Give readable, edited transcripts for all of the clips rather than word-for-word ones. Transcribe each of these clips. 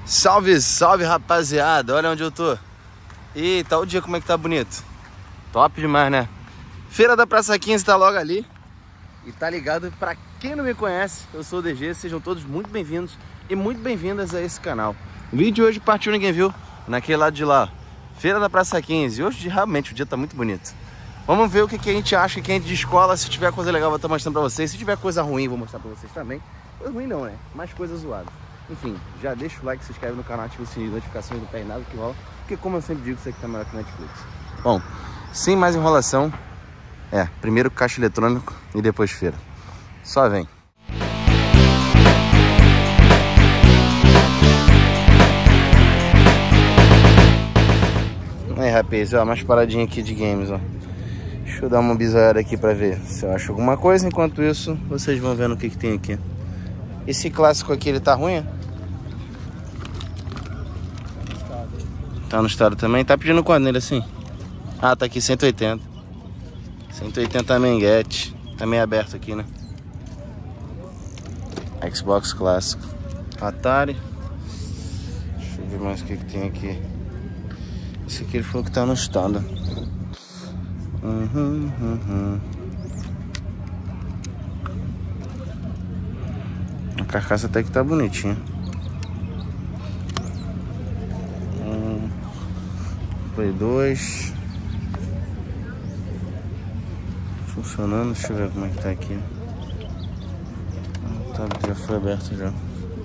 Salve, salve, rapaziada. Olha onde eu tô. Eita, olha o dia como é que tá bonito. Top demais, né? Feira da Praça 15 tá logo ali. E tá ligado, pra quem não me conhece, eu sou o DG. Sejam todos muito bem-vindos e muito bem-vindas a esse canal. O vídeo de hoje partiu ninguém viu. Naquele lado de lá, Feira da Praça 15. E hoje realmente o dia tá muito bonito. Vamos ver o que a gente acha, que a gente de escola. Se tiver coisa legal, vou estar mostrando pra vocês. Se tiver coisa ruim, vou mostrar pra vocês também. Coisa ruim não, né? Mais coisa zoada. Enfim, já deixa o like, se inscreve no canal, ativa o sininho de notificações, não perde nada que rola. Porque como eu sempre digo, isso aqui tá melhor que Netflix. Bom, sem mais enrolação, primeiro caixa eletrônico e depois feira. Só vem. Aí, rapaz, ó, mais paradinha aqui de games, ó. Deixa eu dar uma bisoiada aqui pra ver se eu acho alguma coisa. Enquanto isso, vocês vão vendo o que tem aqui. Esse clássico aqui, ele tá ruim? Tá no estado também? Tá pedindo quanto nele assim? Ah, tá aqui 180. 180 menguete. Tá meio aberto aqui, né? Xbox clássico. Atari. Deixa eu ver mais o que tem aqui. Esse aqui ele falou que tá no estado. A carcaça até que tá bonitinha. Play 2. Funcionando, deixa eu ver como é que tá aqui. Tá, já foi aberto já.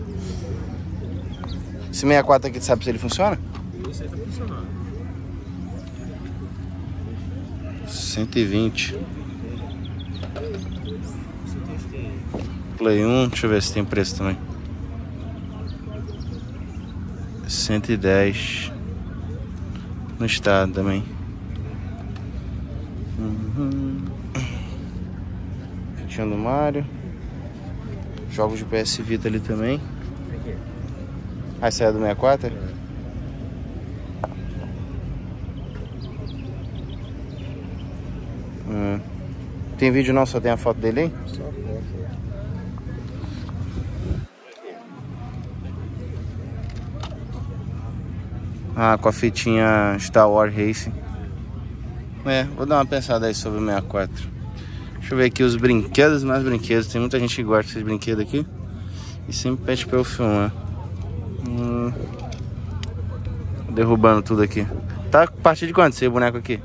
Esse 64 aqui, sabe se ele funciona? Esse aí tá funcionando. 120. Play 1, deixa eu ver se tem preço também. 110. No estado também. Tinha do Mario. Jogos de PS Vita ali também. Ah, essa é do 64? Tem vídeo não, só tem a foto dele aí? Só a foto. Ah, com a fitinha Star Wars Racing. Vou dar uma pensada aí sobre o 64. Deixa eu ver aqui os brinquedos, mais brinquedos. Tem muita gente que gosta desses brinquedos aqui e sempre pede pra eu filmar. Derrubando tudo aqui. Tá a partir de quanto esse boneco aqui?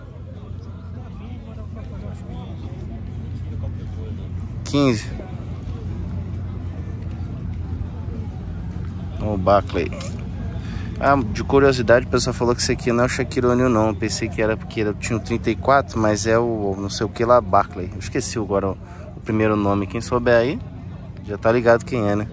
15. O Barclay. Ah, de curiosidade, o pessoal falou que esse aqui não é o Shaquille O'Neal não. Eu pensei que era porque eu tinha um 34, mas é o não sei o que lá, Barclay. Eu esqueci agora o primeiro nome. Quem souber aí, já tá ligado quem é, né?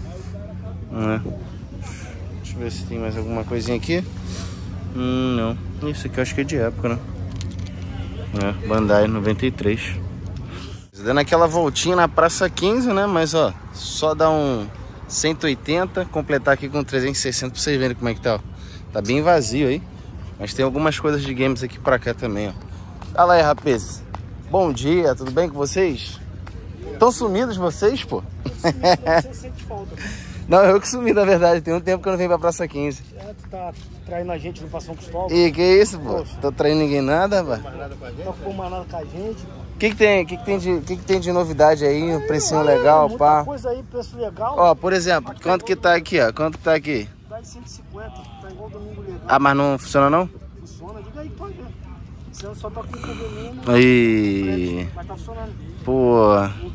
Deixa eu ver se tem mais alguma coisinha aqui. Não. Isso aqui eu acho que é de época, né? Bandai 93. Dando aquela voltinha na Praça 15, né? Mas ó, só dá um 180, completar aqui com 360 pra vocês verem como é que tá, ó. Tá bem vazio aí. Mas tem algumas coisas de games aqui pra cá também, ó. Fala aí, rapaz. Bom dia, tudo bem com vocês? Tão sumidos vocês, pô? Você sente falta. Não, eu que sumi, na verdade. Tem um tempo que eu não venho pra Praça 15. Tu tá traindo a gente, não passou um cristal? E que isso, pô? Poxa. Tô traindo ninguém nada, rapaz. Não ficou mais nada com a gente, pô. O que tem de novidade aí? Um precinho legal, muita pá. Coisa aí, preço legal. Ó, por exemplo, quanto que tá aqui, ó? Quanto que tá aqui? Dá de 150, tá igual domingo legal. Ah, mas não funciona não? Funciona, diga aí, pode ver. Você só tá com o probleminha. Aí. Mas tá funcionando. Pô.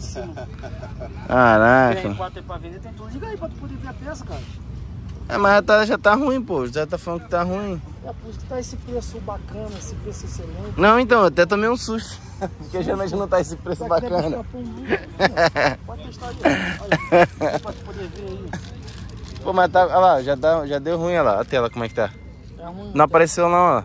Caraca. Tem 4 aí pra vender, tem tudo. Diga aí pra tu poder ver a peça, cara. Mas já tá ruim, pô. Já tá falando que tá ruim. É por isso que tá esse preço bacana, esse preço excelente. Não, então, eu até tomei um susto. Porque geralmente não tá esse preço bacana. Pode testar aí, olha. Pra tu poder ver aí. Pô, mas tá, olha lá, já deu ruim, olha lá. A tela, como é que tá? É ruim. Não apareceu não, ó.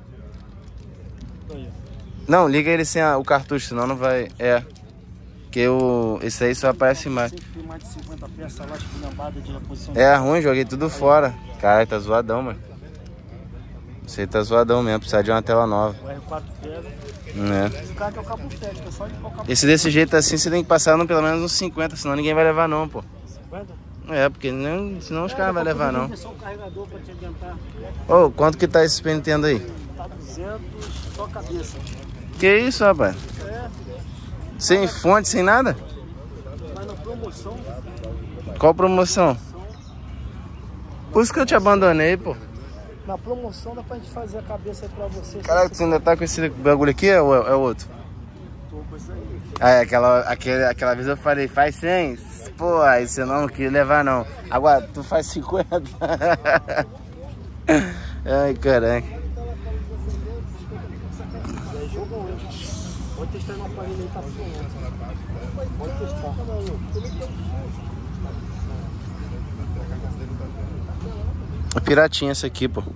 Não, liga ele sem o cartucho, senão não vai... Porque esse aí só aparece mais. Tem mais de 50 peças lá, tipo, lambada de reposição. É ruim, joguei tudo fora. Cara, tá zoadão, mano. Você tá zoadão mesmo, precisa de uma tela nova. O R4 pega. É. O cara quer o cabo 7, que é só de o cabo. Esse desse jeito assim, você tem que passar no pelo menos uns 50, senão ninguém vai levar não, pô. 50? É, porque senão os caras vão levar, não. Só o carregador pra te adiantar. Ô, quanto que tá esse Super Nintendo aí? Tá 200, só cabeça. Que isso, rapaz? É, Sem fonte, sem nada? mas na promoção. Qual promoção? Por isso que eu te abandonei, pô. Na promoção dá pra gente fazer a cabeça aí pra você. Caraca, você ainda tá com esse bagulho aqui ou é outro? Tô com isso aí. Ah, é, aquela vez eu falei, faz 100. Pô, aí você não quis levar, não. Agora, tu faz 50. Ai, caraca. É jogo hein? Pode testar no aparelho aí, tá funcionando. Pode testar. É piratinha essa aqui, pô.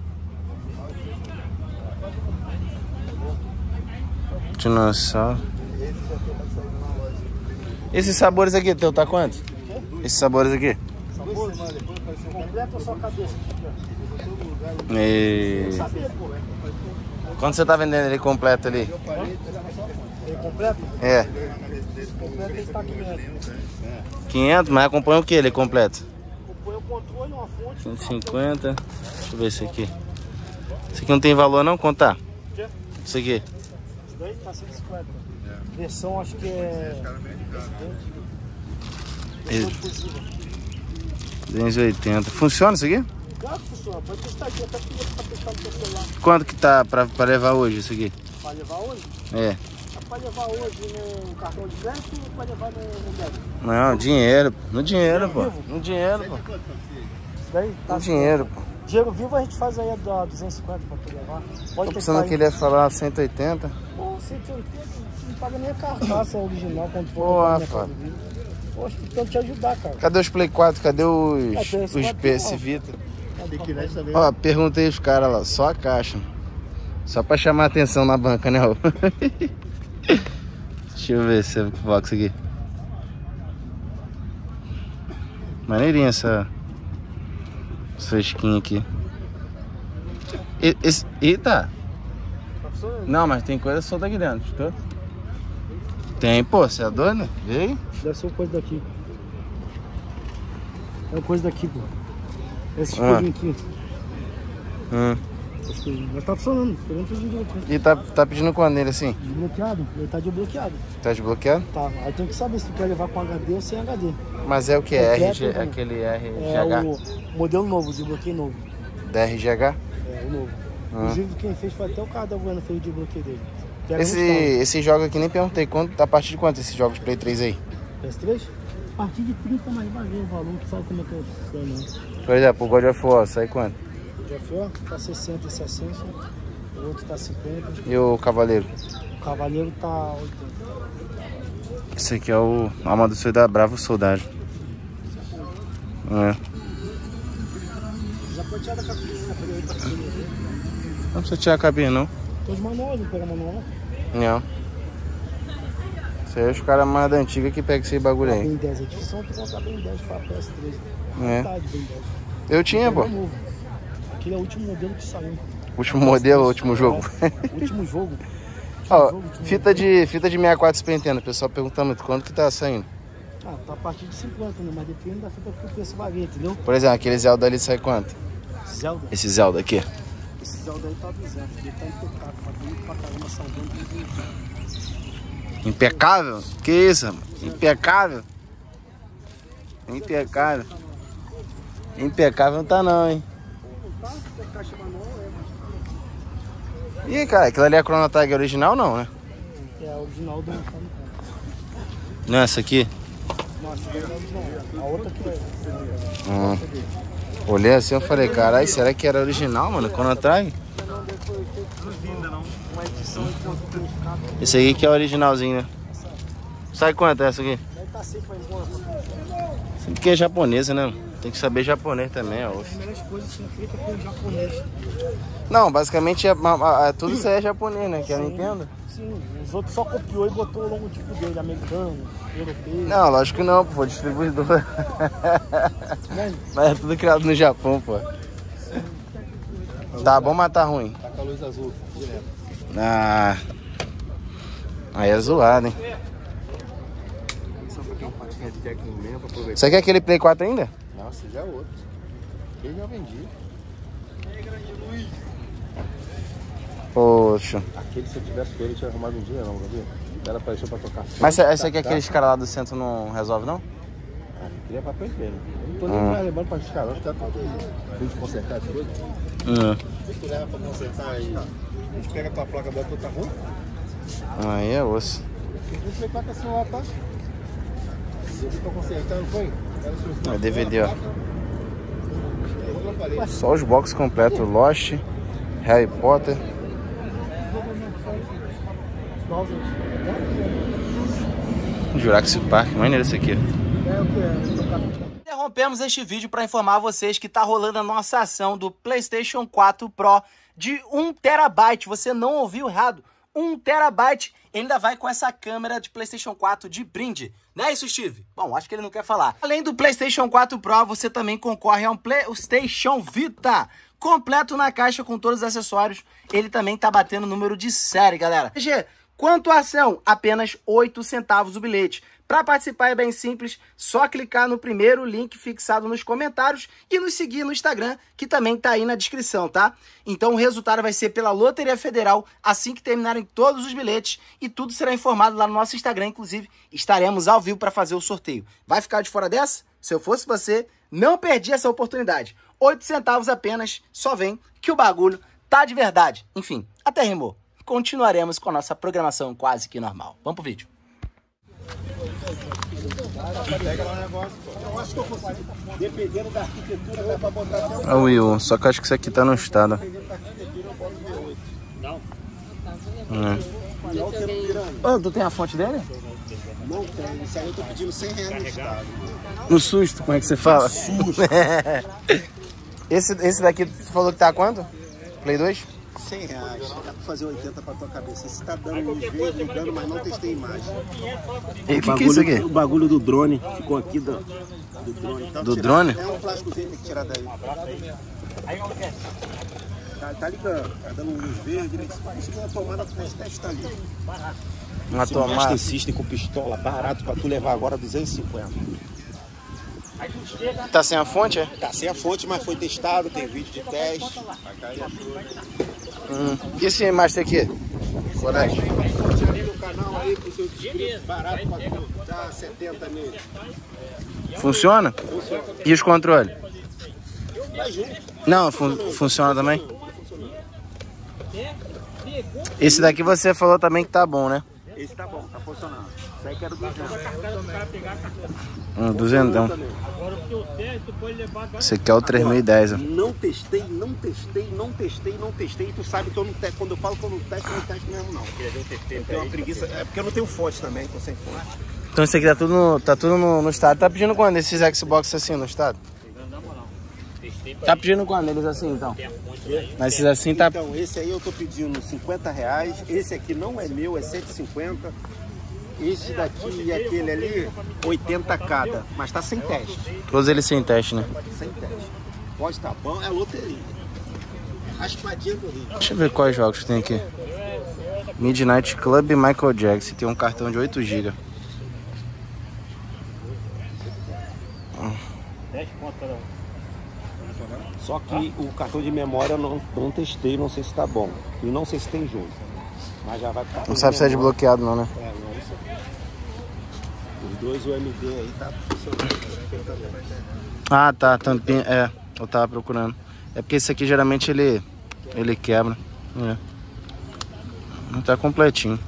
Dinossauro. Esses sabores aqui, teu tá quanto? Esses sabores aqui? Sabores? Completo ou só cabeça? E... Saber, pô. Quanto você tá vendendo ele completo ali? Ele completo? É. Completo ele tá 500. 500, mas acompanha o que ele completo? Acompanha o controle, uma fonte. 150. Deixa eu ver esse aqui. Esse aqui não tem valor não? Quanto tá? Quê? Isso aqui. Isso daí tá 150. Versão acho que é... 280. Funciona isso aqui? Claro que funciona, pode testar aqui, até pedir pra testar no seu celular. Quanto que tá pra levar hoje isso aqui? Pra levar hoje? É. Dá pra levar hoje no cartão de crédito ou pra levar no débito? Não, dinheiro. No dinheiro, pô. No dinheiro, pô. Isso daí tá No dinheiro, pô. Dinheiro vivo a gente faz aí a 250 pra tu levar. Pode Tô testar pensando aí. que ele ia falar 180. Pô, 180, você não paga nem a carcaça original quando for Pô, comprar no rapaz. Mercado Livre. Poxa, tentando te ajudar, cara. Cadê os Play 4? Cadê os tem esse quatro aqui, PS ó. Vita? Tem que ir também. Ó, perguntei os caras lá, só a caixa. Só pra chamar a atenção na banca, né? Deixa eu ver esse box aqui. Maneirinha essa skin aqui. Eita! Tá funcionando? Não, mas tem coisa solta aqui dentro, escutou? Tem, pô, você é doido? Vê aí. Deve ser uma coisa daqui. É uma coisa daqui, pô. Esse Ah. coelhinho aqui. Hum. Esse coelhinho. Mas tá funcionando. Esperando fazer desbloqueado. E tá pedindo quando nele assim? Desbloqueado? Ele tá desbloqueado. Tá desbloqueado? Tá. Aí tem que saber se tu quer levar com HD ou sem HD. Mas é o que? Completo, RG, né? aquele É RGH? o modelo novo, desbloqueio novo. Da RGH? É, o novo. Inclusive quem fez foi até o cara da Goiânia fez o desbloqueio dele. Que era Esse jogo aqui nem perguntei, a partir de quanto esse jogo de Play 3 aí? PS3? A partir de 30 mais vai ver o valor, tu sabe como é que eu sei, né? Por exemplo, o God of War, sai quanto? O GFO tá 60 e 60, o outro tá 50, E o Cavaleiro? o Cavaleiro tá 80. Esse aqui é o Amador da Bravo Soldado. É. Já pode tirar da cabine, pra ele. Não precisa tirar a cabine, não. Tô de manual, não pega manual. Não. Isso aí é os caras mais da antiga que pegam esse bagulho aí. Ben 10, é difícil tu comprar Ben 10 pra PS3. É. Verdade, Ben 10. Eu tinha, pô. É novo. Aquele é o último modelo que saiu. Último modelo, último jogo. Último jogo. Ó, fita de 64 Super Nintendo. O pessoal pergunta muito quanto que tá saindo. Ah, tá a partir de 50, né? Mas depende da fita que o preço varia, entendeu? Por exemplo, aquele Zelda ali sai quanto? Zelda. Esse Zelda aqui. Esse Zelda aí tá 200. Ele tá impecável, tá bonito pra caramba, saudando tudo. Impecável? Que isso, mano? Impecável? Impecável. Impecável não tá não, hein? Tá, tem caixa manual, Ih, cara, aquilo ali é a Chrono Trigger original não, né? é a original do Famicom. Não, essa aqui? Nossa, essa daí é a original. A outra que é. Olhei assim e falei, caralho, será que era original, mano? Chrono Trigger? Não, depois foi feito uma edição em português, cara. Esse aí que é originalzinho, né? Sai quanto é essa aqui? Daí tá sempre pra ir embora. Isso aqui é japonesa, né? Tem que saber japonês também, ó. As melhores coisas são feitas pelo japonês. Não, basicamente tudo isso aí é japonês, né? Que é a Nintendo. Sim, os outros só copiou e botou o logotipo dele, americano, europeu. Não, lógico que não, pô, foi distribuidor. Né? Mas é tudo criado no Japão, pô. Tá bom, mas tá ruim. Tá com a luz azul, direto. Ah. Aí é zoado, hein? Só pra ter um patinho de Jack no meio pra aproveitar. Você quer aquele Play 4 ainda? Não, Nossa, já é outro. Ele já vendi. Poxa. Aquele, se eu tivesse com ele, tinha arrumado um dia, não, sabia? Ela apareceu pra tocar. Mas essa aqui, aqueles caras lá do centro não resolve, não? Ah, eu queria papel dele. Eu não tô nem mais levando pra esses caras, tá todo fim de consertar as coisas. Se tu leva pra consertar aí, a gente pega a tua placa, bota outra rua. Aí é osso. A gente placa assim lá, tá? Eu fui pra consertar, não foi? É DVD, ó. Só os boxes completos. Lost, Harry Potter. Jurassic Park, maneiro esse aqui. Interrompemos este vídeo para informar vocês que tá rolando a nossa ação do PlayStation 4 Pro de 1 TB. Você não ouviu errado. 1 TB, ainda vai com essa câmera de PlayStation 4 de brinde. Não é isso, Steve? Bom, acho que ele não quer falar. Além do PlayStation 4 Pro, você também concorre a um PlayStation Vita completo na caixa com todos os acessórios. Ele também tá batendo número de série, galera. Quanto à ação, apenas 8 centavos o bilhete. Para participar é bem simples, só clicar no primeiro link fixado nos comentários e nos seguir no Instagram, que também tá aí na descrição, tá? Então o resultado vai ser pela Loteria Federal assim que terminarem todos os bilhetes e tudo será informado lá no nosso Instagram, inclusive estaremos ao vivo para fazer o sorteio. Vai ficar de fora dessa? Se eu fosse você, não perdi essa oportunidade. 8 centavos apenas, só vem que o bagulho tá de verdade. Enfim, até rimou. Continuaremos com a nossa programação quase que normal. Vamos pro vídeo. Pega lá o negócio, pô. Eu acho que eu consigo. Dependendo da arquitetura, dá pra botar até É o Will, só que eu acho que isso aqui tá no estado. Dependendo da arquitetura, eu boto V8. Não. Oh, tu tem a fonte dele? Não tem. Isso aí eu tô pedindo R$100 no estado. No susto, como é que você fala? Susto. esse daqui, você falou que tá quanto? Play 2? R$100. Dá pra fazer 80 pra tua cabeça. Esse tá dando luz verde, ligando, mas não testei imagem. E o que é isso aqui? O bagulho do drone ficou aqui do drone. Então, do drone? É um plásticozinho que tem que tirar daí. Tá ligando, tá dando luz verde. Ele conseguiu uma tomada pra testar ali. Uma tomada. Master System com pistola, barato pra tu levar agora 250. Tá sem a fonte, é? Tá sem a fonte, mas foi testado, tem vídeo de teste. E esse Master aqui? Coragem. Abrir o canal aí pro seu inscrito, barato pra tu dar 70 nele. Funciona? Funciona. E os controles? Vai junto. Não, funciona também? Esse daqui você falou também que tá bom, né? Esse tá bom, tá funcionando. Isso aí que era 200. 200. Esse aqui é o 3010. Ó. Não testei. E tu sabe que eu não testo. Quando eu falo que eu não testo mesmo, não. Eu tenho uma preguiça. É porque eu não tenho fonte também, tô sem fonte. Então esse aqui tá tudo no estado. Tá pedindo quando esses Xbox assim no estado? Tá pedindo quando eles assim, então? Mas esses assim tá... Então, esse aí eu tô pedindo R$50. Esse aqui não é meu, é 150. Esse daqui e aquele ali, 80 cada. Mas tá sem teste. Todos eles sem teste, né? Sem teste. Pode estar bom, é loteria. Raspadinha do Rio. Deixa eu ver quais jogos tem aqui. Midnight Club Michael Jackson. Tem um cartão de 8 GB. 10 pontos cada um. Só que o cartão de memória eu não testei, não sei se tá bom. E não sei se tem jogo. Mas já vai pro cartão. Não sabe se é desbloqueado não, né? É, não sei. Os dois UMD aí tá funcionando. Ah, tá. Tampinha. É, eu tava procurando. É porque esse aqui geralmente ele quebra. É. Não tá completinho.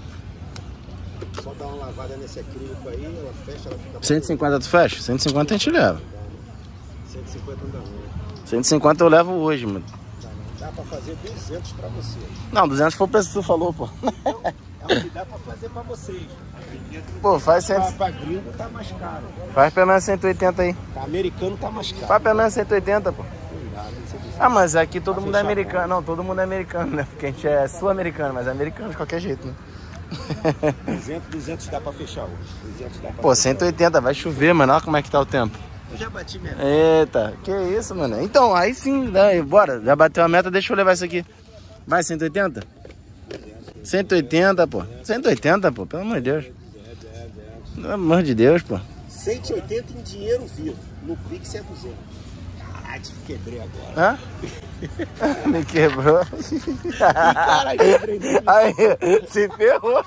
Só dar uma lavada nesse acrílico aí, ela fecha, ela fica... 150 tu fecha? 150 a gente leva. 150 não dá não. 150 eu levo hoje, mano. Dá pra fazer 200 pra você. Não, 200 foi o preço que tu falou, pô. É o que dá pra fazer pra vocês. Pô, faz 100... Pra gringo tá mais caro. Faz pelo menos 180 aí. Pra americano tá mais caro. Faz pelo menos 180, pô. Não dá, nem sei dizer. Ah, mas aqui todo mundo é americano. Não, todo mundo é americano, né? Porque a gente é sul-americano, mas é americano de qualquer jeito, né? 200 dá pra fechar hoje. 200 dá pra Pô, fechar. 180, vai chover, mano. Olha como é que tá o tempo. Eu já bati mesmo. Eita, que isso, mano. Então, aí sim, daí, bora. Já bateu a meta, deixa eu levar isso aqui. Vai, 180? 180, pô. 180, pô, pelo amor de Deus. Pelo amor de Deus, pô. 180 em dinheiro vivo. No Pix é 200. Caralho, te quebrei agora. Hã? Me quebrou. Caralho, quebrei. Aí, se ferrou.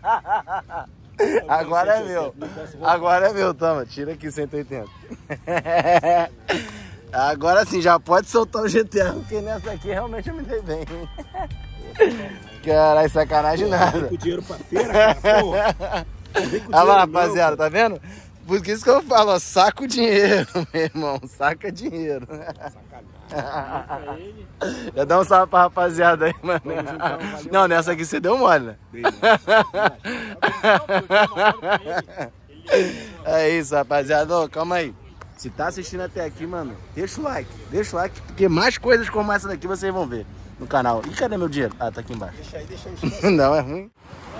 Agora é meu. Agora é meu, toma. Tira aqui 180. Agora sim, já pode soltar o GTA, porque nessa aqui realmente eu me dei bem. Caralho, sacanagem nada. Vem com dinheiro pra feira, cara, porra. Olha lá, rapaziada, tá vendo? Por isso que eu falo, ó, saca o dinheiro, meu irmão. Saca dinheiro. Sacanagem. Já dá um salve pra rapaziada aí, mano. Não, nessa aqui você deu mole, né? É isso, rapaziada. Ô, calma aí. Se tá assistindo até aqui, mano, deixa o like, porque mais coisas como essa daqui vocês vão ver no canal. E cadê meu dinheiro? Ah, tá aqui embaixo. Deixa aí. Não, é ruim.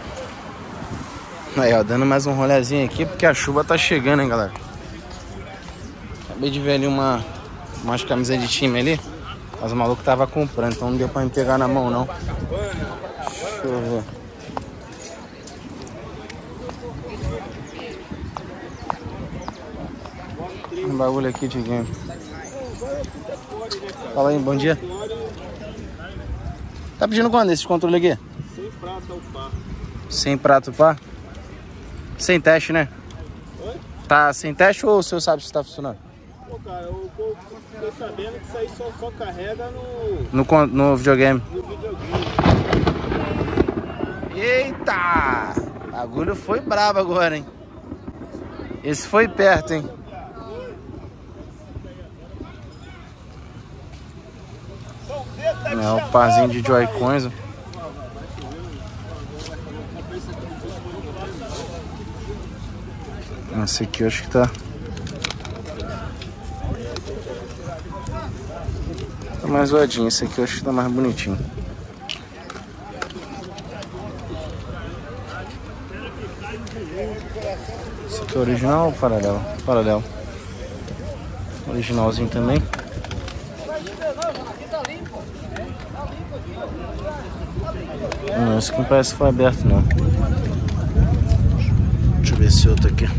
Aí, ó, dando mais um rolezinho aqui, porque a chuva tá chegando, hein, galera. Acabei de ver ali umas camisas de time ali, mas o maluco tava comprando, então não deu pra me pegar na mão, não. Deixa eu ver. Um bagulho aqui de game. Fala aí, bom dia. Tá pedindo quanto esse controle aqui? Sem prata o par. Sem prato pá? Sem teste, né? Oi? Tá sem teste ou o senhor sabe se tá funcionando? Pô, cara, eu tô sabendo que isso aí só carrega No videogame. no videogame. Eita! O bagulho foi brabo agora, hein? Esse foi perto, hein? É um parzinho de Joy-Cons. Esse aqui eu acho que tá mais zoadinho. Esse aqui eu acho que tá mais bonitinho. Esse aqui é original ou paralelo? Paralelo. Originalzinho também. Não, esse aqui não parece que foi aberto, não. Deixa eu ver esse outro aqui.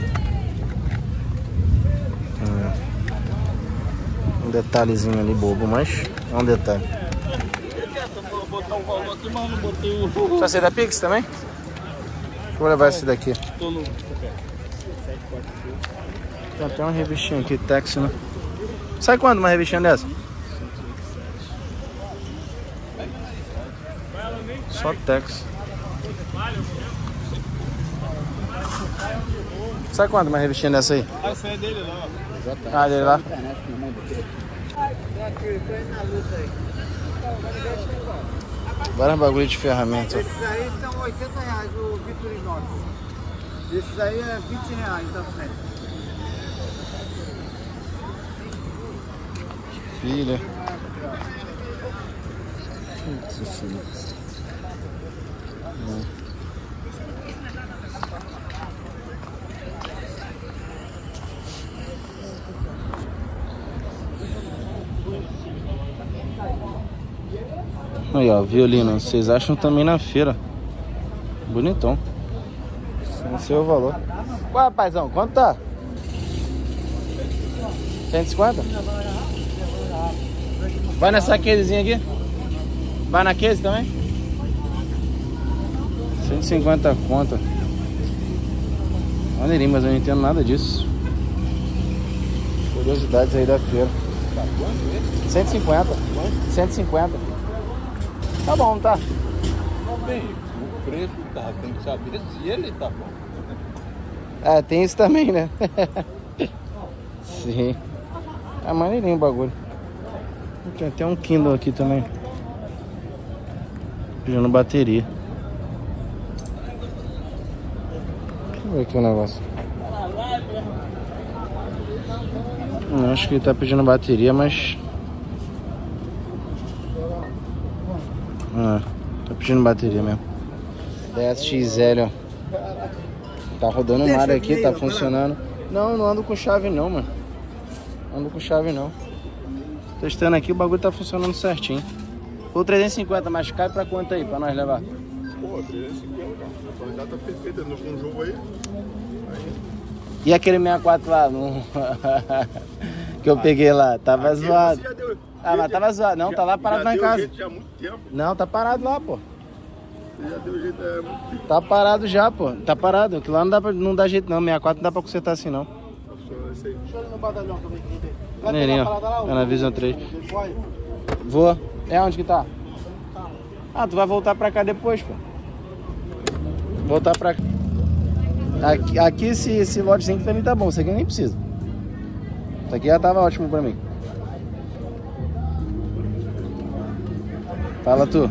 Um detalhezinho ali bobo, mas é um detalhe. Vou botar o valor aqui, mas não botei o... Só ser da Pix também? Vou levar esse daqui. Tô no... Tem até uma revistinha aqui, Tex, né? Sai quando uma revistinha dessa? Só Tex. Sai quando uma revistinha dessa aí? Ah, essa é dele lá. Ah, dele lá. Vários bagulho de ferramenta. Esses aí são R$80 o Vitorinox. Esses aí é R$20 da frente. Filha. Aí, ó, violino. Vocês acham também na feira. Bonitão. Não sei o valor. Ué, rapazão, quanto tá? 150? Vai nessa casezinha aqui? Vai na case também? 150 conta. Maneirinho, mas eu não entendo nada disso. Curiosidades aí da feira. 150. 150. Tá bom, tá? Bem, o preço tá, tem que saber se ele tá bom. É, tem isso também, né? Sim. É maneirinho o bagulho. Tem até um Kindle aqui também. Pedindo bateria. Deixa eu ver aqui o negócio. Não, acho que ele tá pedindo bateria, mas... tá pedindo bateria mesmo. DSXL, ó. Tá rodando o mar aqui, tá funcionando. Não, não ando com chave não, mano. Não ando com chave não. Testando aqui, o bagulho tá funcionando certinho. O 350, mas cai pra quanto aí, pra nós levar? Pô, 350, a qualidade tá perfeita, não com um jogo aí. E aquele 64 lá, no... que eu peguei lá, tava zoado. Mas tava zoado. Não, tá lá parado lá em casa. Já há muito tempo. Não, tá parado lá, pô. Você já deu jeito há muito tempo. Tá parado já, pô. Tá parado. Aquilo lá não dá jeito não. 64 não dá pra consertar assim não. Deixa eu ir no batalhão também. Nerinho, é na Vision 3. Vou. É onde que tá? Ah, tu vai voltar pra cá depois, pô. Voltar pra cá. Aqui esse lotezinho pra mim tá bom. Isso aqui eu nem preciso. Isso aqui já tava ótimo pra mim. Fala tu.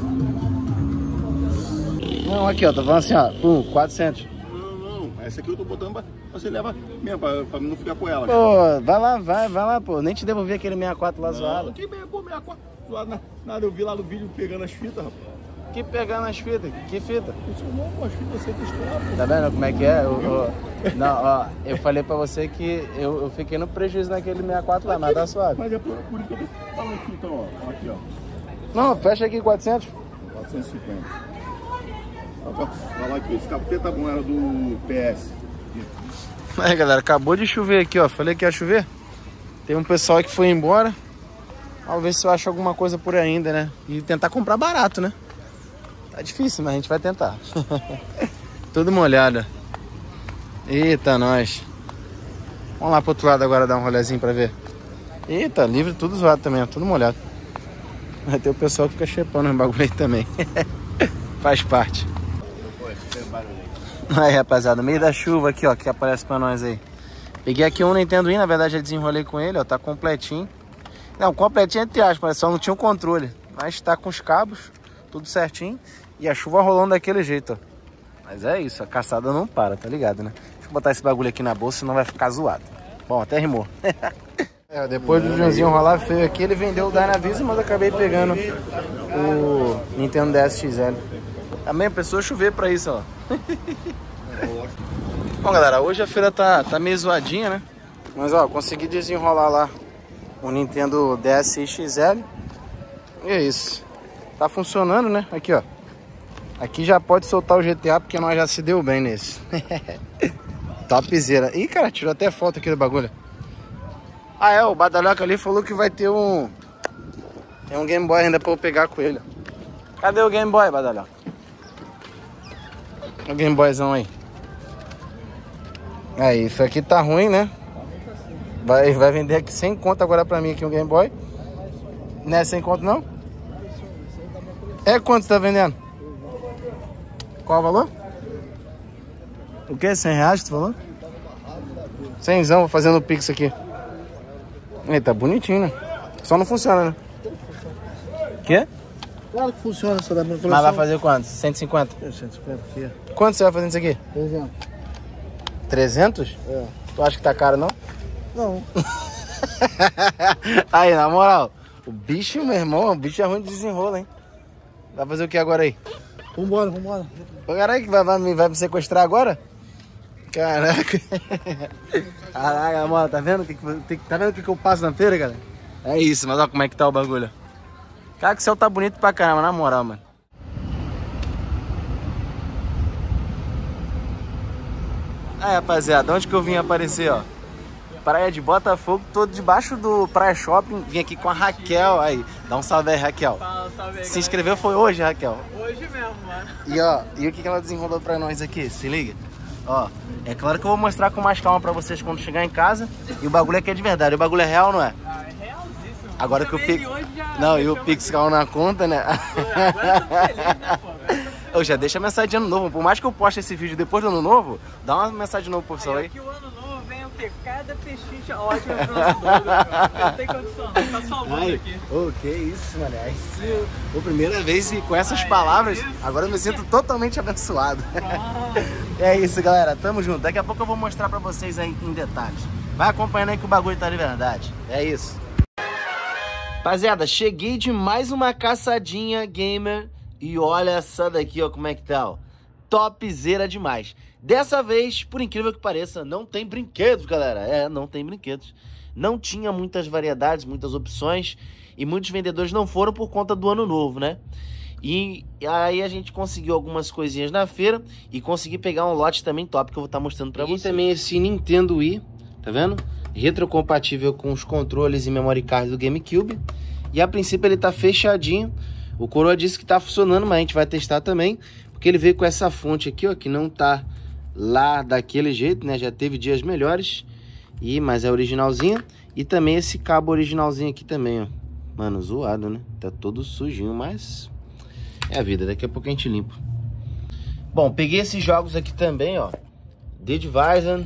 Não, aqui ó, tá falando assim ó, 400. Não, essa aqui eu tô botando pra você levar mesmo, pra não ficar com ela. Pô, vai lá, pô. Nem te devolvi aquele 64 lá zoado. Que 64 zoado? Nada, eu vi lá no vídeo pegando as fitas, rapaz. Que pegando as fitas? Que fita? Isso não, pô, as fitas você estourar, pô. Tá vendo como é que é? Não, ó, eu falei pra você que eu fiquei no prejuízo naquele 64 lá, mas tá suave. Mas é por isso que eu tô falando aqui, então, ó. Aqui, ó. Não, fecha aqui 400. 450. Olha lá aqui, esse capeta tá bom, era do PS. Aí galera, acabou de chover aqui, ó. Falei que ia chover. Tem um pessoal que foi embora. Vamos ver se eu acho alguma coisa por aí ainda, né? E tentar comprar barato, né? Tá difícil, mas a gente vai tentar. Tudo molhado. Eita, nós. Vamos lá pro outro lado agora dar um rolezinho pra ver. Eita, livre tudo zoado também, ó. Tudo molhado. Vai ter o pessoal que fica chepando no bagulho aí também. Faz parte. Aí, rapaziada, no meio da chuva aqui, ó, que aparece pra nós aí. Peguei aqui um Nintendo Wii, na verdade eu desenrolei com ele, ó, tá completinho. Não, completinho entre aspas, só não tinha o controle. Mas tá com os cabos, tudo certinho. E a chuva rolando daquele jeito, ó. Mas é isso, a caçada não para, tá ligado, né? Deixa eu botar esse bagulho aqui na bolsa, senão vai ficar zoado. Bom, até rimou. Depois do Joãozinho rolar feio aqui, ele vendeu o Dynavision, mas eu acabei pegando o Nintendo DS XL. Também a pessoa chover pra isso, ó. Bom, galera, hoje a feira tá meio zoadinha, né? Mas, ó, consegui desenrolar lá o Nintendo DS XL. E é isso. Tá funcionando, né? Aqui, ó. Aqui já pode soltar o GTA, porque nós já se deu bem nesse. Topzera. Ih, cara, tirou até foto aqui do bagulho. Ah, é, o Badalhoca ali falou que vai ter um... Tem um Game Boy ainda pra eu pegar com ele. Cadê o Game Boy, Badalhoca? O Game Boyzão aí. Aí, isso aqui tá ruim, né? Vai vender aqui 100 conto agora pra mim aqui um Game Boy. Não é 100 conto não? É quanto você tá vendendo? Qual o valor? O que? 100 reais que tu falou? 100zão, vou fazendo o Pix aqui. Aí, tá bonitinho, né? Só não funciona, né? Quê? Claro que funciona, só dá pra Mas vai fazer quanto? 150? 150 aqui. Quanto você vai fazer isso aqui? 300. 300? É. Tu acha que tá caro, não? Não. Aí, na moral, o bicho, meu irmão, o bicho é ruim de desenrolo, hein? Vai fazer o que agora aí? Vambora. Ô, caralho, que vai me sequestrar agora? Caraca. Caraca, mano, tá vendo o que eu passo na feira, galera? É isso, mas olha como é que tá o bagulho. Cara, que o céu tá bonito pra caramba, na moral, mano. Aí, rapaziada, onde que eu vim aparecer, ó? Praia de Botafogo, todo debaixo do Praia Shopping. Vim aqui com a Raquel, aí. Dá um salve aí, Raquel. Fala, salve aí, Se inscreveu foi hoje, Raquel? Hoje mesmo, mano. E ó, e o que ela desenrolou pra nós aqui? Se liga. Ó, é claro que eu vou mostrar com mais calma pra vocês quando chegar em casa. E o bagulho aqui é de verdade. O bagulho é real, não é? Ah, é realzíssimo. Agora que o Pix... Já Não, e o Pix caiu na conta, né? Agora eu tô feliz, né, pô? Eu já deixa a mensagem de ano novo. Por mais que eu poste esse vídeo depois do ano novo, dá uma mensagem de novo pro pessoal aí. Que o ano novo vem o quê? Cada pechincha ótima pro nosso doido, cara. Não tem condição, não. Tá salvando aqui. Ô, que isso, mano. É isso. Foi a primeira vez e com essas palavras, agora eu me sinto totalmente abençoado. É isso, galera. Tamo junto. Daqui a pouco eu vou mostrar pra vocês aí em detalhes. Vai acompanhando aí que o bagulho tá de verdade. É isso. Rapaziada, cheguei de mais uma caçadinha gamer. E olha essa daqui, ó, como é que tá, ó. Topzera demais. Dessa vez, por incrível que pareça, não tem brinquedos, galera. É, não tem brinquedos. Não tinha muitas variedades, muitas opções. E muitos vendedores não foram por conta do ano novo, né? E aí a gente conseguiu algumas coisinhas na feira e consegui pegar um lote também top que eu vou estar mostrando pra vocês. E também esse Nintendo Wii, tá vendo? Retrocompatível com os controles e memory card do GameCube. E a princípio ele tá fechadinho. O Coroa disse que tá funcionando, mas a gente vai testar também. Porque ele veio com essa fonte aqui, ó, que não tá lá daquele jeito, né? Já teve dias melhores. Mas é originalzinha. E também esse cabo originalzinho aqui também, ó. Mano, zoado, né? Tá todo sujinho, mas é a vida. Daqui a pouco a gente limpa. Bom, peguei esses jogos aqui também, ó. The Division.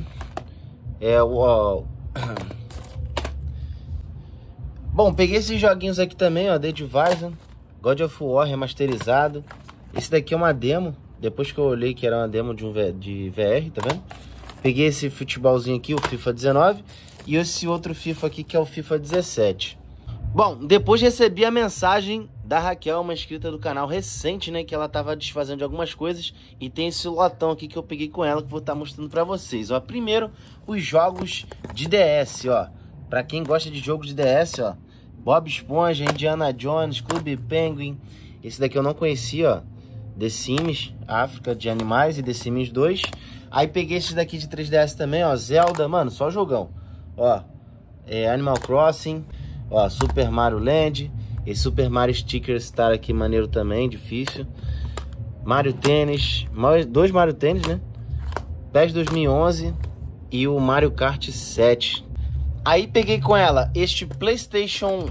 Bom, peguei esses joguinhos aqui também, ó. The Division. God of War remasterizado. Esse daqui é uma demo. Depois que eu olhei que era uma demo de VR, tá vendo? Peguei esse futebolzinho aqui, o FIFA 19. E esse outro FIFA aqui, que é o FIFA 17. Bom, depois recebi a mensagem da Raquel, uma inscrita do canal recente, né? Que ela tava desfazendo de algumas coisas. E tem esse lotão aqui que eu peguei com ela, que eu vou estar mostrando pra vocês. Ó, primeiro, os jogos de DS, ó. Pra quem gosta de jogo de DS, ó. Bob Esponja, Indiana Jones, Clube Penguin. Esse daqui eu não conhecia, ó. The Sims, África de Animais e The Sims 2. Aí peguei esses daqui de 3DS também, ó. Zelda, mano, só jogão. Ó, Animal Crossing. Ó, Super Mario Land. Esse Super Mario Sticker Star aqui, maneiro também, difícil. Mario Tênis. Dois Mario Tênis, né? PES 2011 e o Mario Kart 7. Aí peguei com ela este PlayStation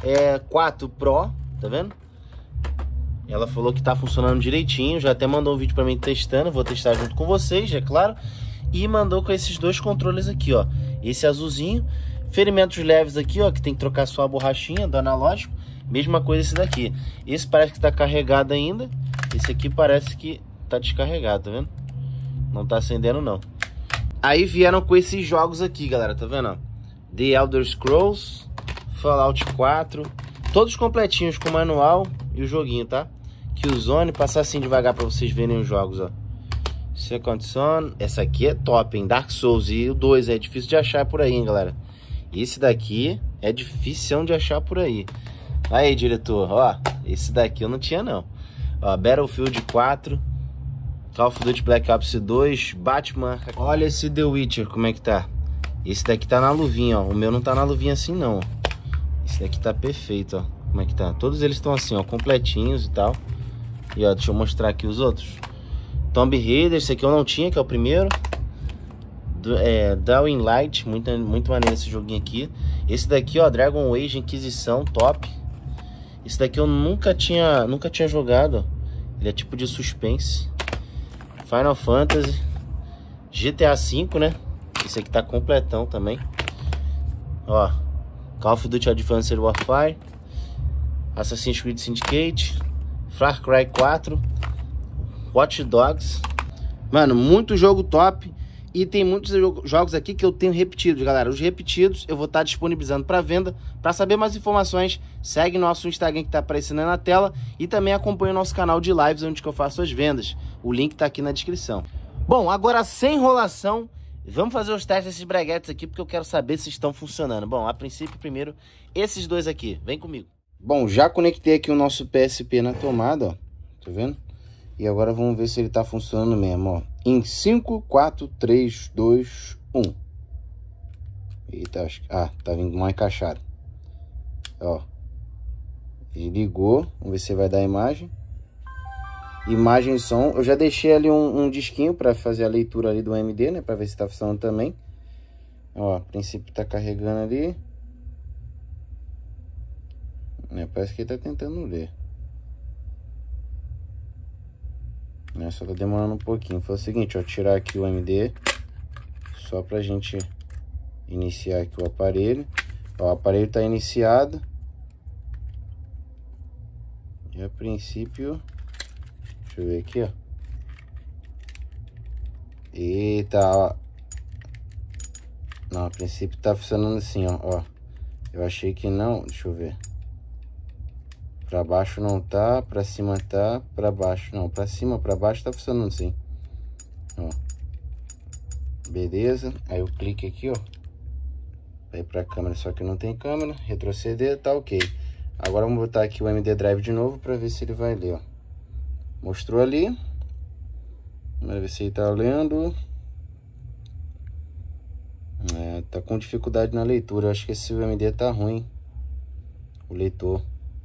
4 Pro, tá vendo? Ela falou que tá funcionando direitinho, já até mandou um vídeo pra mim testando, vou testar junto com vocês, é claro. E mandou com esses dois controles aqui, ó. Esse azulzinho, ferimentos leves aqui, ó, que tem que trocar só a borrachinha do analógico. Mesma coisa esse daqui. Esse parece que tá carregado ainda, esse aqui parece que tá descarregado, tá vendo? Não tá acendendo não. Aí vieram com esses jogos aqui, galera, tá vendo, ó? The Elder Scrolls, Fallout 4, todos completinhos com manual e o joguinho, tá? Killzone, passar assim devagar pra vocês verem os jogos, ó. Second Son, essa aqui é top, hein? Dark Souls, e o 2 é difícil de achar por aí, hein, galera? Esse daqui é difícil de achar por aí. Aí, diretor, ó, esse daqui eu não tinha, não. Ó, Battlefield 4, Call of Duty Black Ops 2, Batman. Olha esse The Witcher, como é que tá? Esse daqui tá na luvinha, ó. O meu não tá na luvinha assim, não. Esse daqui tá perfeito, ó. Como é que tá? Todos eles estão assim, ó, completinhos e tal. E ó, deixa eu mostrar aqui os outros. Tomb Raider, esse aqui eu não tinha, que é o primeiro. Dying Light, muito maneiro esse joguinho aqui. Esse daqui, ó, Dragon Age Inquisição, top. Esse daqui eu nunca tinha jogado, ó. Ele é tipo de suspense. Final Fantasy, GTA V, né? Esse aqui tá completão também. Ó, Call of Duty Advanced Warfare, Assassin's Creed Syndicate, Far Cry 4, Watch Dogs. Mano, muito jogo top. E tem muitos jogos aqui que eu tenho repetidos, galera. Os repetidos eu vou estar disponibilizando para venda. Para saber mais informações, segue nosso Instagram que tá aparecendo aí na tela. E também acompanha o nosso canal de lives, onde que eu faço as vendas. O link tá aqui na descrição. Bom, agora sem enrolação, vamos fazer os testes desses breguetes aqui, porque eu quero saber se estão funcionando. Bom, a princípio, primeiro, esses dois aqui. Vem comigo. Bom, já conectei aqui o nosso PSP na tomada, ó. Tá vendo? E agora vamos ver se ele tá funcionando mesmo, ó. Em 5, 4, 3, 2, 1. Eita, acho que... Ah, tá vindo mal encaixado. Ó. Ele ligou. Vamos ver se vai dar imagem. Imagem e som. Eu já deixei ali um disquinho pra fazer a leitura ali do AMD, né? Pra ver se tá funcionando também. Ó, a princípio tá carregando ali. Parece que ele tá tentando ler. Só tá demorando um pouquinho. Foi o seguinte, ó, tirar aqui o AMD, só pra gente iniciar aqui o aparelho. Ó, o aparelho tá iniciado. E a princípio, deixa eu ver aqui, ó. Eita, ó. Não, a princípio tá funcionando assim, ó. Eu achei que não, deixa eu ver. Pra baixo não tá, pra cima tá, pra baixo não. Pra cima, pra baixo tá funcionando sim. Ó. Beleza. Aí eu clico aqui, ó. Vai pra câmera, só que não tem câmera. Retroceder, tá ok. Agora vamos botar aqui o MD Drive de novo para ver se ele vai ler, ó. Mostrou ali. Vamos ver se ele tá lendo. Tá com dificuldade na leitura. Eu acho que esse MD tá ruim, o leitor.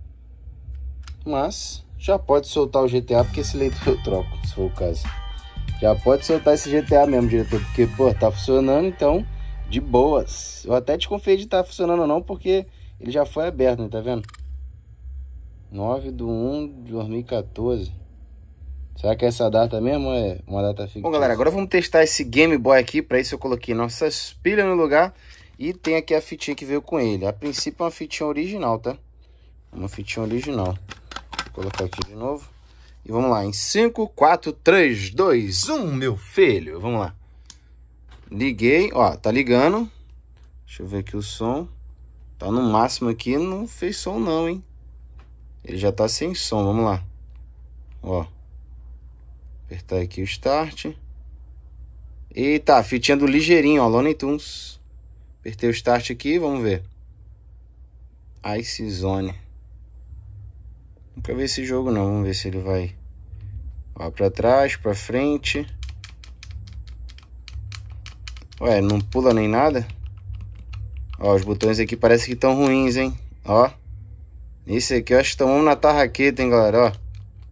Mas já pode soltar o GTA, porque esse leitor eu troco, se for o caso. Já pode soltar esse GTA mesmo, diretor, porque, pô, tá funcionando, então, de boas. Eu até desconfiei de estar funcionando ou não, porque ele já foi aberto, né, tá vendo? 9/1/2014. Será que é essa data mesmo ou é uma data fictícia? Bom, galera, agora vamos testar esse Game Boy aqui. Para isso eu coloquei nossas pilhas no lugar. E tem aqui a fitinha que veio com ele. A princípio é uma fitinha original, tá? Uma fitinha original. Vou colocar aqui de novo. E vamos lá, em 5, 4, 3, 2, 1, meu filho. Vamos lá. Liguei, ó, tá ligando. Deixa eu ver aqui o som. Tá no máximo aqui, não fez som não, hein? Ele já tá sem som, vamos lá. Ó. Apertar aqui o Start. Eita, a fitinha do ligeirinho, ó, Looney Tunes. Apertei o Start aqui, vamos ver. Ice Zone. Nunca vi esse jogo não, vamos ver se ele vai. Ó, pra trás, pra frente. Ué, não pula nem nada. Ó, os botões aqui parece que estão ruins, hein. Ó. Esse aqui eu acho que tomamos na tarraqueta, hein, galera, ó.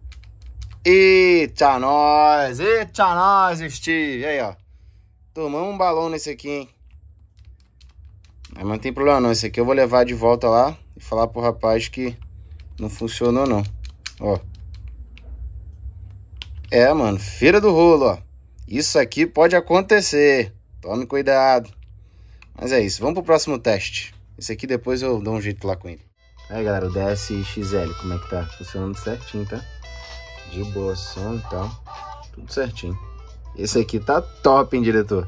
Eita nós, Steve. Aí, ó. Tomamos um balão nesse aqui, hein. Mas não tem problema não, esse aqui eu vou levar de volta lá e falar pro rapaz que não funcionou não. Ó. Mano, feira do rolo, ó. Isso aqui pode acontecer. Tome cuidado. Mas é isso, vamos pro próximo teste. Esse aqui depois eu dou um jeito lá com ele. Aí, galera, o DSXL, como é que tá? Funcionando certinho, tá? De boa, som e tal. Tudo certinho. Esse aqui tá top, hein, diretor?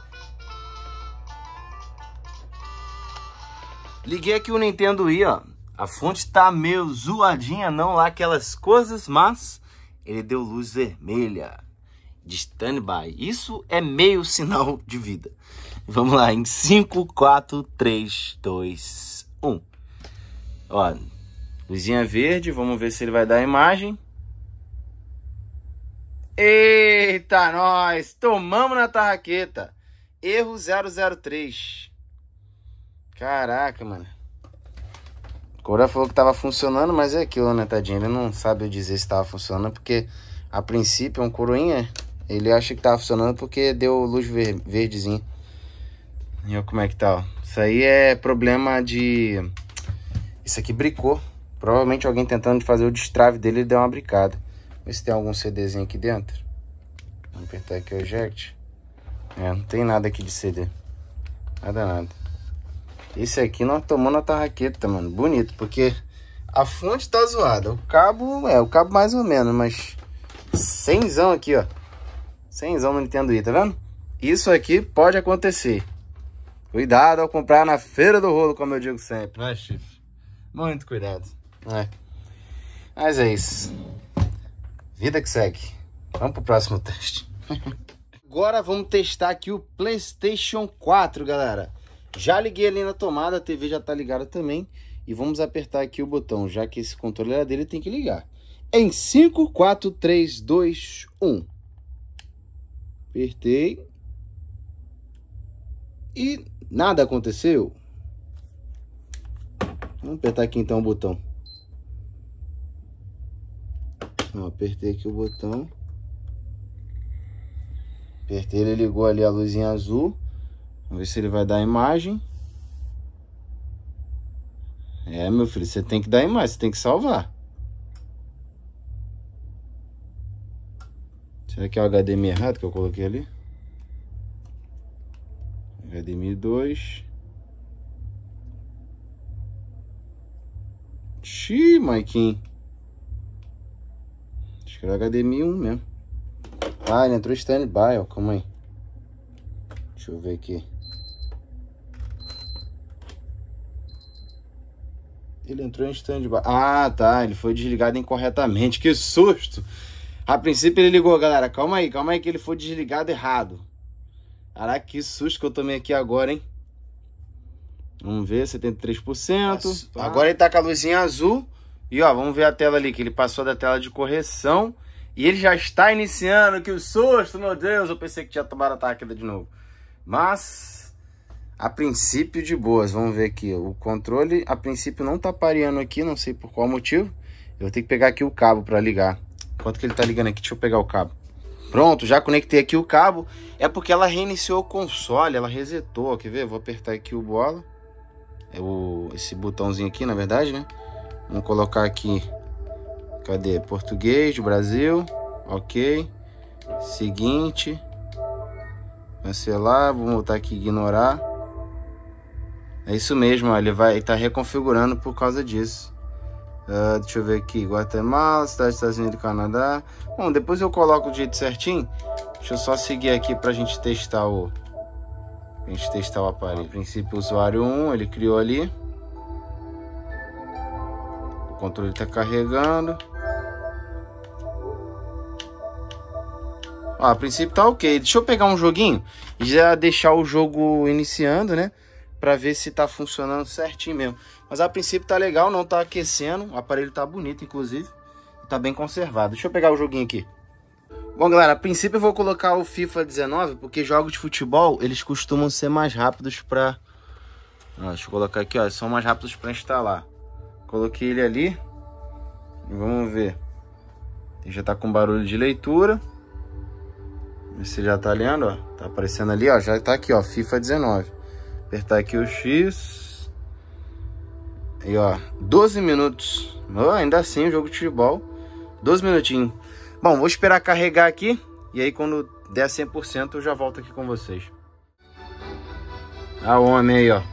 Liguei aqui o Nintendo Wii, ó. A fonte tá meio zoadinha, não lá aquelas coisas, mas ele deu luz vermelha de standby. Isso é meio sinal de vida. Vamos lá, em 5, 4, 3, 2, 1. Ó, luzinha verde, vamos ver se ele vai dar a imagem. Eita, nós! Tomamos na tarraqueta. Erro 003. Caraca, mano. O Cora falou que tava funcionando, mas é aquilo, né, tadinho? Ele não sabe dizer se tava funcionando, porque a princípio é um coroinha. Ele acha que tava funcionando porque deu luz verdezinha. E olha como é que tá, ó. Isso aí é problema de... Isso aqui bricou. Provavelmente alguém tentando fazer o destrave dele deu uma bricada. Vê se tem algum CDzinho aqui dentro. Vamos apertar aqui o eject. Não tem nada aqui de CD. Nada. Esse aqui nós tomamos na tarraqueta, mano. Bonito, porque a fonte tá zoada. O cabo mais ou menos, mas... 100zão aqui, ó. 100zão no Nintendo Wii, tá vendo? Isso aqui pode acontecer. Cuidado ao comprar na feira do rolo, como eu digo sempre, né, chifre? Muito cuidado. Mas é isso. Vida que segue. Vamos pro próximo teste. Agora vamos testar aqui o PlayStation 4, galera. Já liguei ali na tomada, a TV já tá ligada também. E vamos apertar aqui o botão, já que esse controle era dele, tem que ligar. Em 5, 4, 3, 2, 1. Apertei. E nada aconteceu. Vamos apertar aqui então o botão. Apertei aqui o botão. Apertei, ele ligou ali a luzinha azul. Vamos ver se ele vai dar a imagem. Meu filho, você tem que dar a imagem, você tem que salvar. Será que é o HDMI errado que eu coloquei ali? HDMI 2. Xiii, Maiquinho. Acho que era HDMI 1 mesmo. Ah, ele entrou em standby, ó. Calma aí. Deixa eu ver aqui. Ele entrou em standby. Ah, tá. Ele foi desligado incorretamente. Que susto! A princípio ele ligou, galera. Calma aí que ele foi desligado errado. Caraca, que susto que eu tomei aqui agora, hein? Vamos ver, 73%. Agora ele tá com a luzinha azul. E ó, vamos ver a tela ali, que ele passou da tela de correção. E ele já está iniciando, que susto, meu Deus. Eu pensei que tinha tomado ataque de novo. Mas, a princípio de boas. Vamos ver aqui, o controle a princípio não tá pareando aqui, não sei por qual motivo. Eu vou ter que pegar aqui o cabo para ligar. Enquanto que ele tá ligando aqui, deixa eu pegar o cabo. Pronto, já conectei aqui o cabo. É porque ela reiniciou o console, ela resetou, quer ver? Vou apertar aqui o bola. Esse botãozinho aqui, na verdade, né? Vamos colocar aqui. Cadê? Português, Brasil. Ok. Seguinte. Cancelar. Vou botar aqui ignorar. É isso mesmo, ó, ele vai estar reconfigurando por causa disso. Deixa eu ver aqui, Guatemala, cidade dos Estados Unidos, Canadá. Bom, depois eu coloco o jeito certinho. Deixa eu só seguir aqui pra gente testar o aparelho. Princípio usuário 1, ele criou ali. O controle tá carregando. Ó, a princípio tá ok. Deixa eu pegar um joguinho e já deixar o jogo iniciando, né? Pra ver se tá funcionando certinho mesmo. Mas a princípio tá legal, não tá aquecendo. O aparelho tá bonito, inclusive. Tá bem conservado. Deixa eu pegar o joguinho aqui. Bom, galera, a princípio eu vou colocar o FIFA 19, porque jogos de futebol, eles costumam ser mais rápidos pra... deixa eu colocar aqui, ó. São mais rápidos pra instalar. Coloquei ele ali. Vamos ver. Ele já tá com barulho de leitura. Você já tá lendo, ó. Tá aparecendo ali, ó. Já tá aqui, ó. FIFA 19. Apertar aqui o X. E ó, 12 minutos. Oh, ainda assim, o jogo de futebol. 12 minutinhos. Bom, vou esperar carregar aqui. E aí, quando der 100%, eu já volto aqui com vocês. Ah, o homem aí, ó.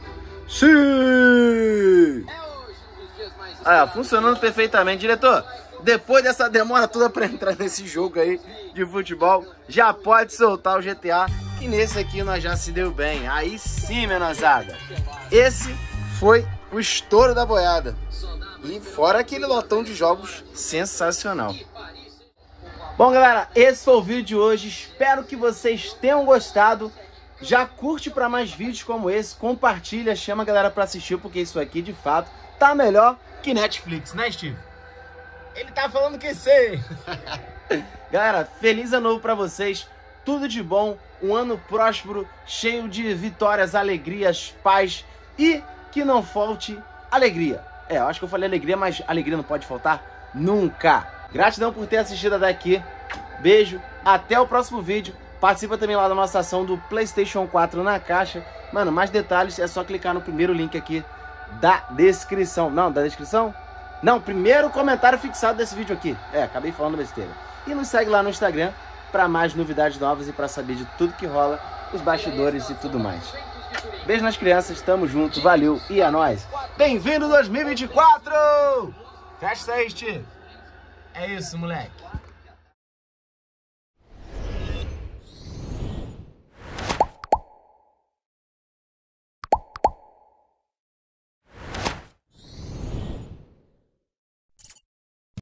Sim! Funcionando perfeitamente. Diretor, depois dessa demora toda pra entrar nesse jogo aí de futebol, já pode soltar o GTA. E nesse aqui nós já se deu bem. Aí sim, menozada. Esse foi o estouro da boiada. E fora aquele lotão de jogos sensacional. Bom, galera, esse foi o vídeo de hoje. Espero que vocês tenham gostado. Já curte para mais vídeos como esse. Compartilha, chama a galera para assistir, porque isso aqui, de fato, tá melhor que Netflix, né, Steve? Ele tá falando que sim. Galera, feliz ano novo para vocês. Tudo de bom. Um ano próspero, cheio de vitórias, alegrias, paz e que não falte alegria. Eu acho que eu falei alegria, mas alegria não pode faltar nunca. Gratidão por ter assistido até aqui. Beijo, até o próximo vídeo. Participa também lá da nossa ação do PlayStation 4 na caixa. Mano, mais detalhes é só clicar no primeiro link aqui da descrição. Não, da descrição? Não, primeiro comentário fixado desse vídeo aqui. Acabei falando besteira. E nos segue lá no Instagram para mais novidades novas e para saber de tudo que rola, os bastidores e tudo mais. Beijo nas crianças, tamo junto, valeu e é nóis. Bem-vindo 2024! Fecha isso aí, Steve. É isso, moleque.